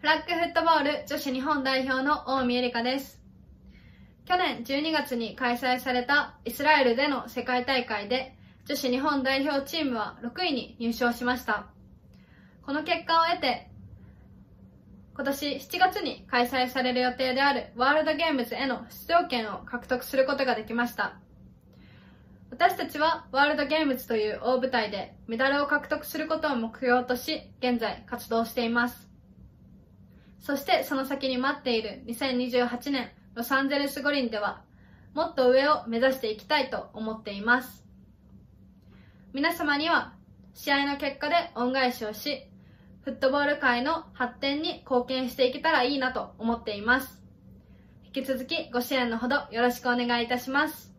フラッグフットボール女子日本代表の大見恵梨香です。去年12月に開催されたイスラエルでの世界大会で女子日本代表チームは6位に入賞しました。この結果を得て、今年7月に開催される予定であるワールドゲームズへの出場権を獲得することができました。私たちはワールドゲームズという大舞台でメダルを獲得することを目標とし、現在活動しています。そしてその先に待っている2028年ロサンゼルス五輪では、もっと上を目指していきたいと思っています。皆様には試合の結果で恩返しをし、フットボール界の発展に貢献していけたらいいなと思っています。引き続きご支援のほどよろしくお願いいたします。